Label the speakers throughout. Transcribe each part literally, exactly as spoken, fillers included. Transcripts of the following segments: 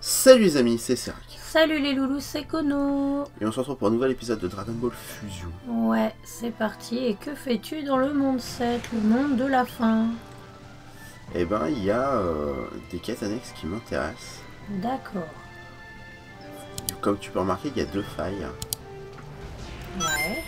Speaker 1: Salut les amis, c'est Serac.
Speaker 2: Salut les loulous, c'est Kono.
Speaker 1: Et on se retrouve pour un nouvel épisode de Dragon Ball Fusion.
Speaker 2: Ouais, c'est parti. Et que fais-tu dans le monde sept, le monde de la fin?
Speaker 1: Eh ben, il y a euh, des quêtes annexes qui m'intéressent.
Speaker 2: D'accord.
Speaker 1: Comme tu peux remarquer, il y a deux failles.
Speaker 2: Ouais.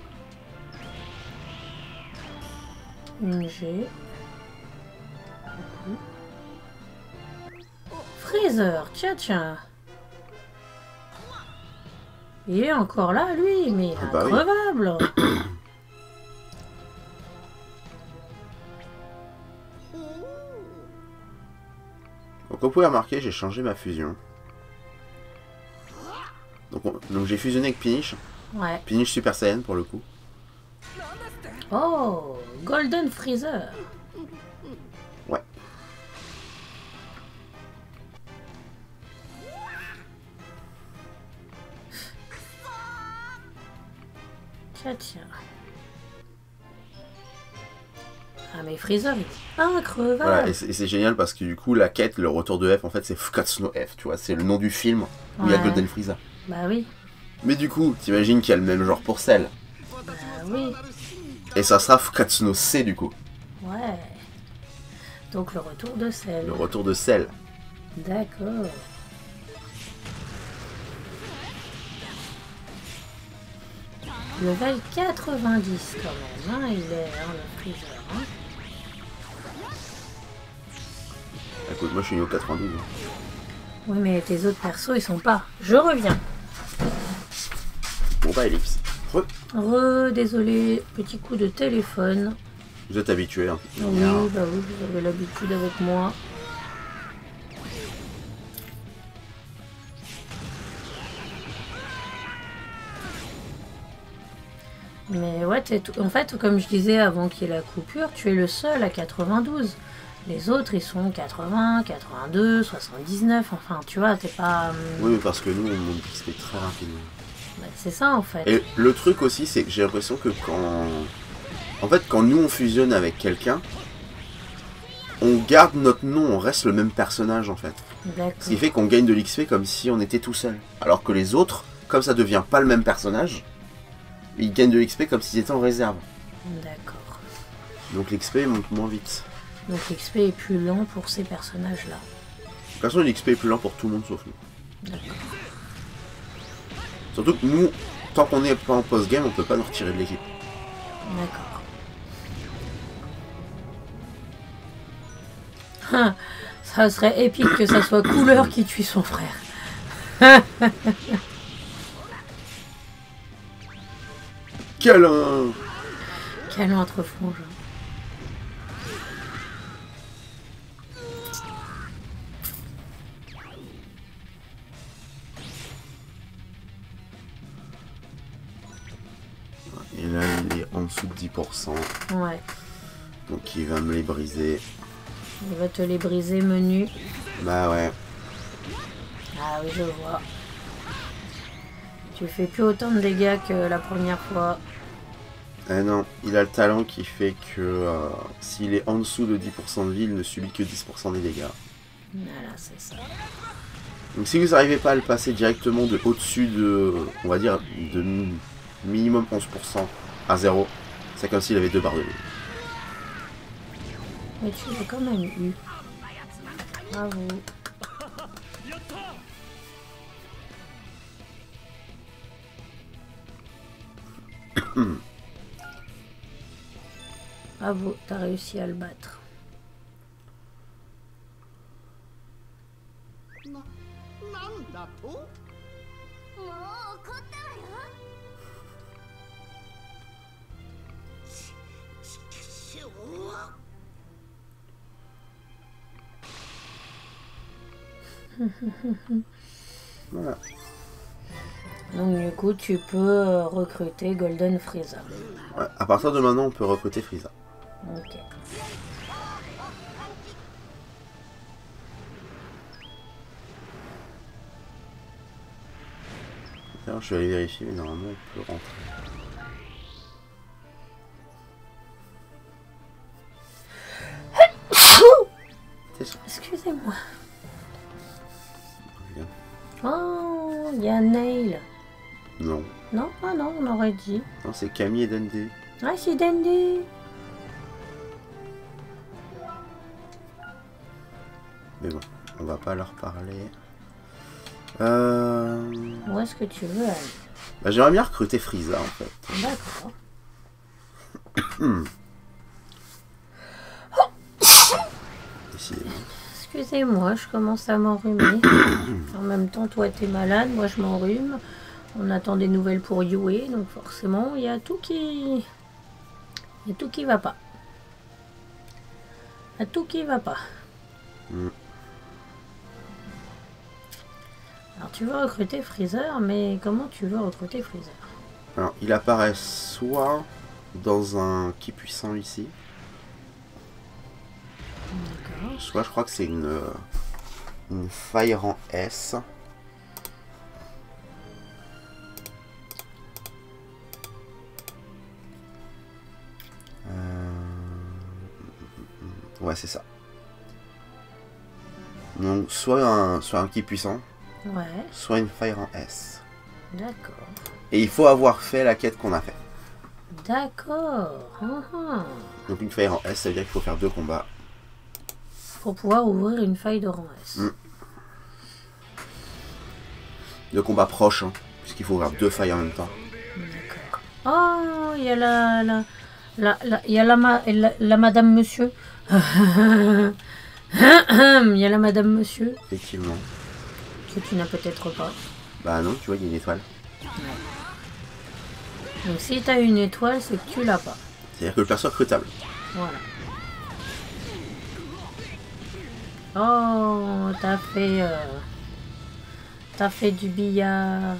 Speaker 2: Une G. Freezer, tiens, tiens. Il est encore là, lui, mais
Speaker 1: Ah bah
Speaker 2: increvable.
Speaker 1: Oui. Donc, vous pouvez remarquer, j'ai changé ma fusion. Donc, on- donc j'ai fusionné avec Pinish.
Speaker 2: Ouais.
Speaker 1: Pinish Super Saiyan pour le coup.
Speaker 2: Oh, Golden Freezer.
Speaker 1: Ouais.
Speaker 2: Tiens, tiens. Ah, mais Freezer, il est increvable.
Speaker 1: Voilà, et c'est et c'est génial parce que du coup, la quête, le retour de F, en fait, c'est Fukatsu no F, tu vois, c'est le nom du film où il y a
Speaker 2: Ouais.
Speaker 1: Golden Frieza.
Speaker 2: Bah oui.
Speaker 1: Mais du coup, t'imagines qu'il y a le même genre pour Cell.
Speaker 2: Bah oui.
Speaker 1: Et ça sera Fukatsu no C du coup,
Speaker 2: Ouais. Donc le retour de Cell.
Speaker 1: le retour de Cell.
Speaker 2: D'accord. Level quatre-vingt-dix quand même, hein, il est, hein, le Freezer. Hein.
Speaker 1: Écoute, moi je suis niveau quatre-vingt-douze. hein.
Speaker 2: Oui, mais tes autres persos, ils sont pas. Je reviens.
Speaker 1: Bon bah Ellipse. Re-
Speaker 2: Re, désolé, petit coup de téléphone.
Speaker 1: Vous êtes habitués. Hein.
Speaker 2: Oui, bah oui, vous avez l'habitude avec moi. Mais ouais, t'es tout- en fait, comme je disais avant qu'il y ait la coupure, tu es le seul à quatre-vingt-douze. Les autres, ils sont quatre-vingts, quatre-vingt-deux, soixante-dix-neuf. Enfin, tu vois, t'es pas... hum,
Speaker 1: Oui, mais parce que nous on monte X P très rapidement.
Speaker 2: bah, c'est ça, en fait.
Speaker 1: Et le truc aussi, c'est que j'ai l'impression que quand... En fait, quand nous on fusionne avec quelqu'un, on garde notre nom, on reste le même personnage en fait.
Speaker 2: D'accord.
Speaker 1: Ce qui fait qu'on gagne de l'X P comme si on était tout seul. Alors que les autres, comme ça devient pas le même personnage, ils gagnent de l'X P comme s'ils étaient en réserve.
Speaker 2: D'accord.
Speaker 1: Donc l'X P monte moins vite.
Speaker 2: Donc l'X P est plus lent pour ces personnages-là.
Speaker 1: De toute façon, l'X P est plus lent pour tout le monde sauf nous.
Speaker 2: D'accord.
Speaker 1: Surtout que nous, tant qu'on n'est pas en post-game, on peut pas nous retirer de l'équipe.
Speaker 2: D'accord. Ah, ça serait épique que ça soit Couleur qui tue son frère.
Speaker 1: Câlin.
Speaker 2: Quel entre-fonge.
Speaker 1: Et là, il est en dessous de dix pour cent.
Speaker 2: Ouais.
Speaker 1: Donc il va me les briser.
Speaker 2: Il va te les briser menu.
Speaker 1: Bah ouais.
Speaker 2: Ah oui, je vois. Tu fais plus autant de dégâts que la première fois.
Speaker 1: Eh non, il a le talent qui fait que euh, s'il est en dessous de dix pour cent de vie, il ne subit que dix pour cent des dégâts.
Speaker 2: Voilà, c'est ça.
Speaker 1: Donc si vous n'arrivez pas à le passer directement de au-dessus de, on va dire, de mi- minimum onze pour cent à zéro, c'est comme s'il avait deux barres de vie.
Speaker 2: Mais tu l'as quand même eu. Bravo. Bravo, t'as réussi à le battre.
Speaker 1: Voilà.
Speaker 2: Donc du coup, tu peux euh, recruter Golden Freezer.
Speaker 1: Ouais, à partir de maintenant, on peut recruter Frieza.
Speaker 2: Ok.
Speaker 1: D'ailleurs, je vais aller vérifier, mais normalement, on peut rentrer.
Speaker 2: Excusez-moi.
Speaker 1: Bien.
Speaker 2: Oh, il y a Nail.
Speaker 1: Non.
Speaker 2: Non, ah non, on aurait dit.
Speaker 1: Non, c'est Camille et Dende.
Speaker 2: Ah, c'est Dandy.
Speaker 1: Mais bon, on va pas leur parler. Euh...
Speaker 2: Où est-ce que tu veux aller?
Speaker 1: Bah, j'aimerais bien recruter Frieza en fait.
Speaker 2: D'accord.
Speaker 1: Décidément.
Speaker 2: Excusez-moi, je commence à m'enrhumer. En même temps, toi, t'es malade, moi, je m'enrhume. On attend des nouvelles pour Yue, donc forcément, il y a tout qui... Il y a tout qui va pas. Il y a tout qui va pas.
Speaker 1: Mm.
Speaker 2: Alors, tu veux recruter Freezer, mais comment tu veux recruter Freezer?
Speaker 1: Alors, il apparaît soit dans un ki puissant ici,
Speaker 2: D'accord.
Speaker 1: soit je crois que c'est une, euh, une Fire en S. Euh... Ouais, c'est ça. Donc, soit un, soit un ki puissant,
Speaker 2: Ouais,
Speaker 1: soit une Fire en S.
Speaker 2: d'accord.
Speaker 1: Et il faut avoir fait la quête qu'on a fait.
Speaker 2: D'accord. Ah, ah.
Speaker 1: Donc une Fire en S, ça veut dire qu'il faut faire deux combats.
Speaker 2: Pour pouvoir ouvrir une faille de rang S.
Speaker 1: Mm. Deux combats proches, hein, puisqu'il faut ouvrir deux failles en même temps.
Speaker 2: D'accord. Oh, il y a la... la... la... la- Il y a la, ma- la, la madame monsieur. Il y a la madame monsieur
Speaker 1: Effectivement.
Speaker 2: que tu n'as peut-être pas.
Speaker 1: Bah non, tu vois, il y a une étoile.
Speaker 2: Donc si tu as une étoile, c'est que tu l'as pas.
Speaker 1: C'est-à-dire que le perso est recrutable.
Speaker 2: Voilà. Oh, t'as fait... euh, T'as fait du billard.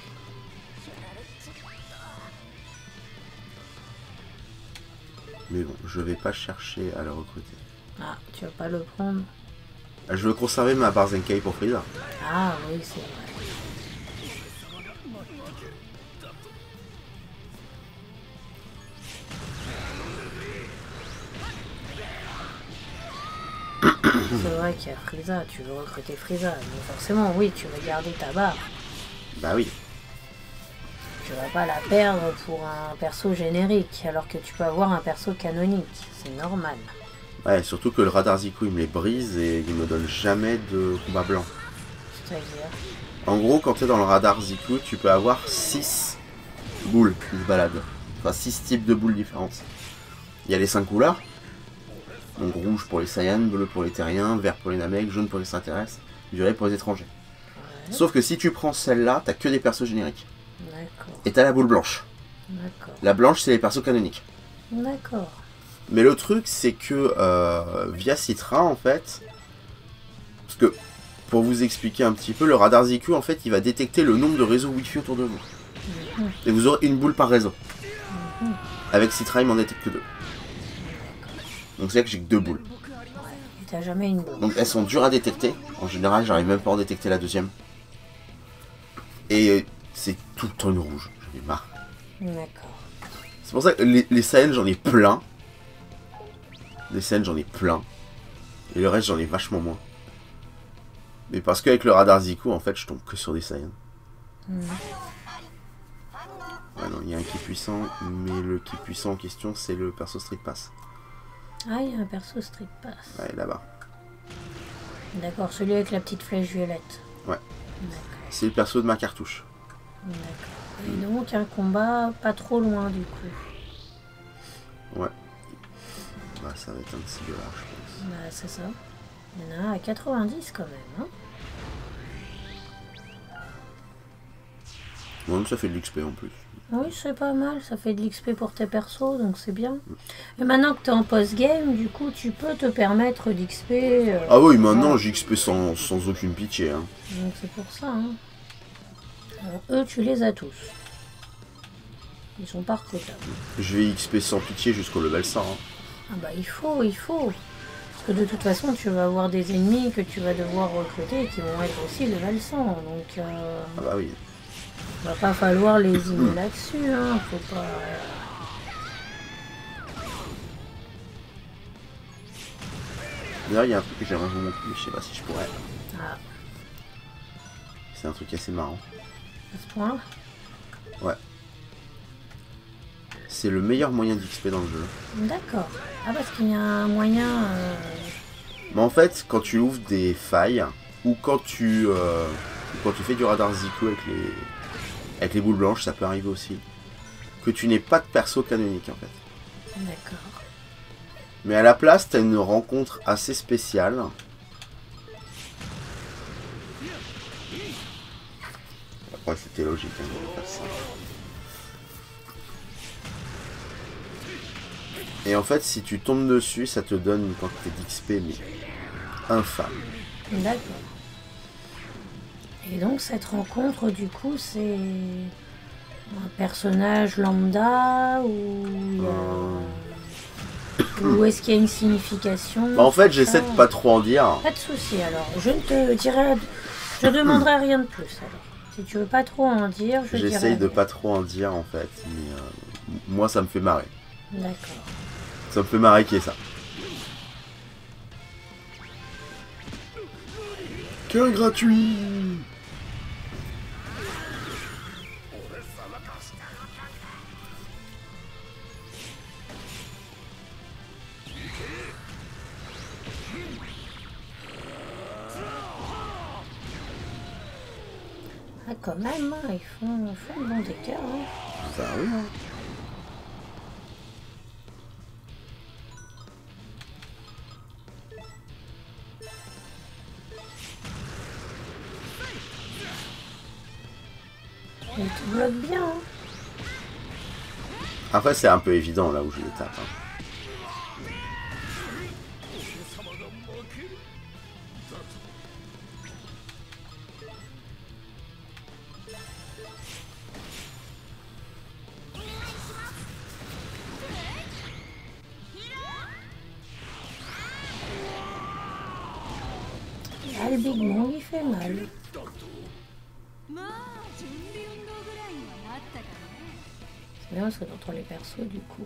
Speaker 1: Mais bon, je vais pas chercher à le recruter.
Speaker 2: Ah, tu vas pas le prendre.
Speaker 1: Ah, je veux conserver ma Barzenkai pour Frieza.
Speaker 2: Ah oui, c'est vrai. C'est vrai qu'il y a Frieza, tu veux recruter Frieza, mais forcément oui, tu veux garder ta barre.
Speaker 1: Bah oui.
Speaker 2: Tu vas pas la perdre pour un perso générique, alors que tu peux avoir un perso canonique, c'est normal.
Speaker 1: Ouais, surtout que le radar Ziku il me les brise et il me donne jamais de combat blanc.
Speaker 2: C'est-à-dire...
Speaker 1: En gros, quand tu es dans le radar Ziku, tu peux avoir six boules qui se baladent. Enfin, six types de boules différentes. Il y a les cinq couleurs. Donc rouge pour les Saiyans, bleu pour les Terriens, vert pour les Namek, jaune pour les extraterrestres, violet pour les étrangers.
Speaker 2: Ouais.
Speaker 1: Sauf que si tu prends celle-là, t'as que des persos génériques.
Speaker 2: D'accord,
Speaker 1: Et t'as la boule blanche.
Speaker 2: d'accord,
Speaker 1: La blanche, c'est les persos canoniques.
Speaker 2: d'accord.
Speaker 1: Mais le truc, c'est que euh, via Citra, en fait, parce que pour vous expliquer un petit peu, le radar Ziku, en fait, il va détecter le nombre de réseaux Wi-Fi autour de vous.
Speaker 2: Mhm.
Speaker 1: Et vous aurez une boule par réseau.
Speaker 2: Mhm.
Speaker 1: Avec Citra, il m'en détecte que deux. Donc c'est là que j'ai que deux boules.
Speaker 2: Et t'as jamais une boule.
Speaker 1: Donc elles sont dures à détecter. En général, j'arrive même pas à en détecter la deuxième. Et euh, c'est tout le temps une rouge. J'en ai marre.
Speaker 2: D'accord.
Speaker 1: C'est pour ça que les, les Saiyans, j'en ai plein. Les Saiyans, j'en ai plein. Et le reste, j'en ai vachement moins. Mais parce qu'avec le radar Ziku, en fait, je tombe que sur des Saiyans.
Speaker 2: Mhm.
Speaker 1: Ouais, non, il y a un ki puissant, mais le ki puissant en question, c'est le perso Street Pass.
Speaker 2: Ah, il y a un perso Street Pass.
Speaker 1: Ouais, là-bas.
Speaker 2: D'accord, celui avec la petite flèche violette.
Speaker 1: Ouais.
Speaker 2: D'accord,
Speaker 1: C'est le perso de ma cartouche.
Speaker 2: d'accord. Et donc un combat pas trop loin du coup.
Speaker 1: Ouais. Bah, ça va être un petit dollar, je pense.
Speaker 2: Bah c'est ça. Il y en a un à quatre-vingt-dix quand même. Hein.
Speaker 1: Bon, ça fait de l'X P en plus.
Speaker 2: Oui, c'est pas mal, ça fait de l'X P pour tes persos, donc c'est bien. Et maintenant que tu es en post-game, du coup, tu peux te permettre d'X P. Euh,
Speaker 1: Ah oui, maintenant
Speaker 2: ouais.
Speaker 1: j'ai X P sans, sans aucune pitié. Hein.
Speaker 2: Donc c'est pour ça. Hein. Alors, eux, tu les as tous. Ils sont pas recrutables.
Speaker 1: Je vais X P sans pitié jusqu'au level cent. Hein.
Speaker 2: Ah bah il faut, il faut. Parce que de toute façon, tu vas avoir des ennemis que tu vas devoir recruter qui vont être aussi level cent. Donc euh,
Speaker 1: Ah bah oui.
Speaker 2: va pas falloir les lésiner là-dessus. Hein. Faut pas...
Speaker 1: D'ailleurs, il y a un truc que j'aimerais vous montrer, mais je sais pas si je pourrais.
Speaker 2: Ah,
Speaker 1: c'est un truc assez marrant.
Speaker 2: À ce point-là?
Speaker 1: Ouais. C'est le meilleur moyen d'X P dans le jeu.
Speaker 2: D'accord. Ah, parce qu'il y a un moyen... Euh...
Speaker 1: Mais en fait, quand tu ouvres des failles, ou quand tu, euh, quand tu fais du radar Ziku avec les, avec les boules blanches, ça peut arriver aussi, que tu n'aies pas de perso canonique en fait.
Speaker 2: D'accord.
Speaker 1: Mais à la place, tu as une rencontre assez spéciale. Après, c'était logique hein, de faire ça. Et en fait, si tu tombes dessus, ça te donne une quantité d'X P, mais infâme.
Speaker 2: D'accord. Et donc, cette rencontre, du coup, c'est un personnage lambda ou, euh... ou est-ce qu'il y a une signification?
Speaker 1: Bah, en fait, j'essaie de pas trop en dire.
Speaker 2: Pas de souci, alors. Je ne te dirai... Je demanderai rien de plus, alors. Si tu veux pas trop en dire, je dirai.
Speaker 1: J'essaye de pas trop en dire, en fait. Mais euh, moi, ça me fait marrer.
Speaker 2: D'accord.
Speaker 1: Ça me fait marrer qu'il y ait ça. Cœur gratuit.
Speaker 2: Ah, quand même, hein, ils font, ils font bon dégâts. Hein.
Speaker 1: Ça oui, hein.
Speaker 2: Il te bloque bien. Hein.
Speaker 1: Après, c'est un peu évident là où je les tape. Hein.
Speaker 2: Ah, le Big Bang, il fait mal. C'est bien parce que t'entends les persos du coup.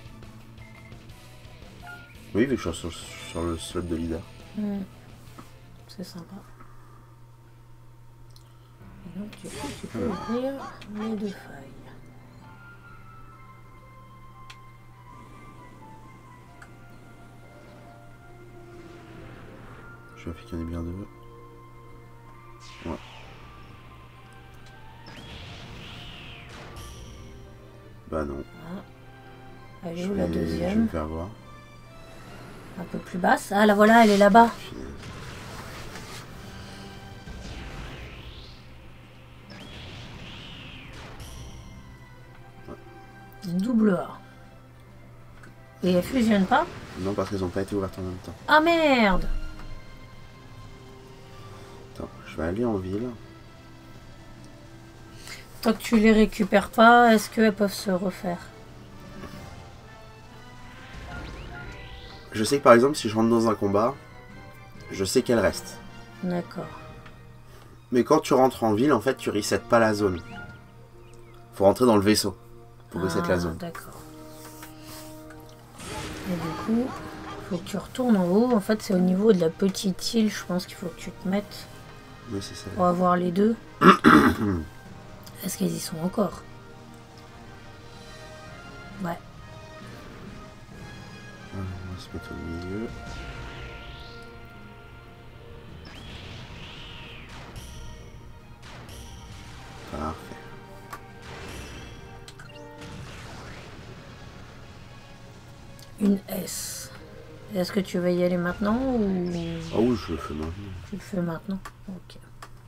Speaker 1: Oui, vu que je suis sur, sur le slot de leader.
Speaker 2: Mmh. C'est sympa. Et donc du coup, tu peux mmh. ouvrir les deux failles.
Speaker 1: Je vérifie qu'il y en ait bien deux. Ouais. Bah non.
Speaker 2: Ah. Elle est où
Speaker 1: vais,
Speaker 2: la deuxième?
Speaker 1: Je vais me faire voir.
Speaker 2: Un peu plus basse. Ah la voilà, elle est là-bas.
Speaker 1: Ouais.
Speaker 2: Double A. Et elles fusionnent pas?
Speaker 1: Non, parce qu'elles n'ont pas été ouvertes en même temps.
Speaker 2: Ah merde!
Speaker 1: Attends, je vais aller en ville.
Speaker 2: Tant que tu les récupères pas, est-ce qu'elles peuvent se refaire?
Speaker 1: Je sais que par exemple, si je rentre dans un combat, je sais qu'elles restent.
Speaker 2: D'accord.
Speaker 1: Mais quand tu rentres en ville, en fait, tu resets pas la zone. Faut rentrer dans le vaisseau pour reset
Speaker 2: ah,
Speaker 1: la zone.
Speaker 2: D'accord. Et du coup, faut que tu retournes en haut. En fait, c'est au niveau de la petite île, je pense qu'il faut que tu te mettes.
Speaker 1: Oui, c'est ça.
Speaker 2: Pour avoir les deux. Est-ce qu'elles y sont encore? Ouais.
Speaker 1: On va se mettre au milieu. Parfait.
Speaker 2: Une S. Est-ce que tu vas y aller maintenant ou...
Speaker 1: Ah oui, je le fais maintenant.
Speaker 2: Tu le fais maintenant? Ok.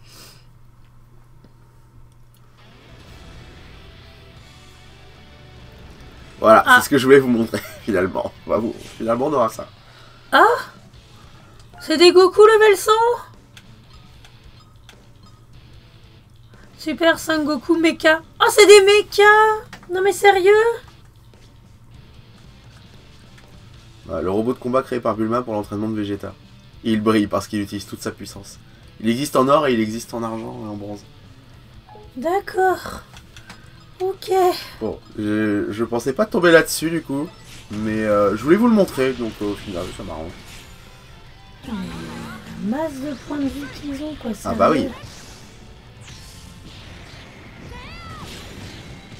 Speaker 1: Voilà,
Speaker 2: ah.
Speaker 1: c'est ce que je voulais vous montrer, finalement. Bah, vous, finalement, on aura ça.
Speaker 2: Ah, c'est des Goku level cent. Super cinq Goku Mecha. Oh, c'est des mechas. Non mais sérieux?
Speaker 1: Voilà, le robot de combat créé par Bulma pour l'entraînement de Vegeta. Et il brille parce qu'il utilise toute sa puissance. Il existe en or et il existe en argent et en bronze.
Speaker 2: D'accord. Ok.
Speaker 1: Bon, je, je pensais pas tomber là-dessus du coup, mais euh, je voulais vous le montrer, donc euh, au final ça m'arrange.
Speaker 2: La masse de points de vie qu'ils ont, quoi.
Speaker 1: Ah bah oui.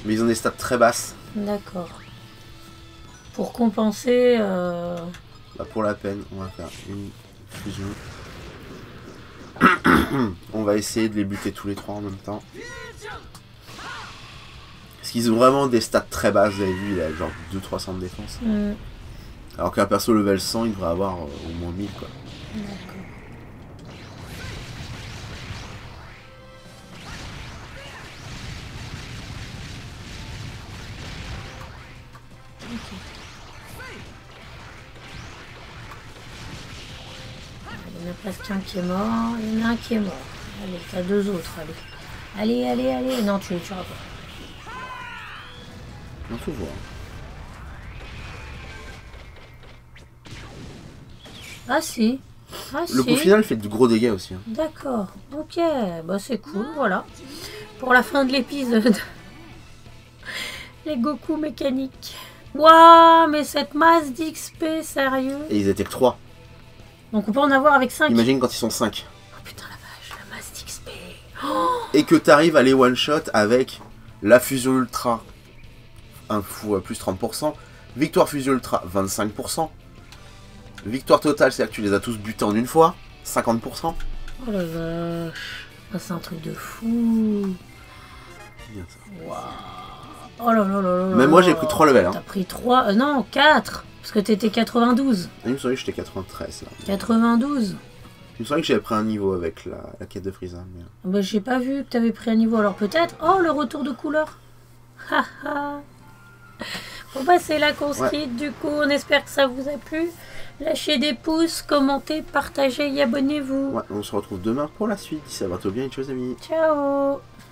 Speaker 1: Mais ils ont des stats très basses.
Speaker 2: D'accord. Pour compenser... Euh...
Speaker 1: Bah pour la peine, on va faire une fusion. On va essayer de les buter tous les trois en même temps. Parce qu'ils ont vraiment des stats très basses, vous avez vu, il a genre deux à trois cents de défense. Mm. Alors qu'un perso level cent, il devrait avoir euh, au moins mille quoi. D'accord. Il y en a presque un qui est mort, il y en a un qui est mort. Allez, t'as deux autres, allez. Allez, allez, allez. Non, tu les tueras pas. On faut voir. Ah si. Ah,
Speaker 2: le
Speaker 1: si. Coup final fait de gros dégâts aussi. Hein.
Speaker 2: D'accord. Ok. Bah c'est cool, voilà. Pour la fin de l'épisode. Les Goku mécaniques. Waouh, mais cette masse d'X P, sérieux.
Speaker 1: Et ils étaient que trois.
Speaker 2: Donc on peut en avoir avec cinq.
Speaker 1: Imagine quand ils sont cinq.
Speaker 2: Oh putain la vache, la masse d'X P.
Speaker 1: Oh. Et que tu arrives à les one-shot avec la fusion ultra. Un fou à plus trente pour cent. Victoire fusion ultra, vingt-cinq pour cent. Victoire totale, c'est-à-dire que tu les as tous butés en une fois, cinquante pour cent.
Speaker 2: Oh la vache. Ah, c'est un truc de fou.
Speaker 1: Bien ça.
Speaker 2: Waouh. Oh là là là là.
Speaker 1: Même moi j'ai pris trois levels. Hein.
Speaker 2: T'as pris trois, euh, non, quatre. Parce que t'étais quatre-vingt-douze.
Speaker 1: Il me semblait que j'étais quatre-vingt-treize là.
Speaker 2: quatre-vingt-douze.
Speaker 1: Il me semblait que j'avais pris un niveau avec la, la quête de Frieza. Mais...
Speaker 2: Bah j'ai pas vu que t'avais pris un niveau, alors peut-être. Oh, le retour de couleur. Haha. Bon bah c'est là qu'on se quitte, ouais. Du coup on espère que ça vous a plu. Lâchez des pouces, commentez, partagez et abonnez-vous.
Speaker 1: Ouais, on se retrouve demain pour la suite. Ça va tout bien et ciao les amis.
Speaker 2: Ciao.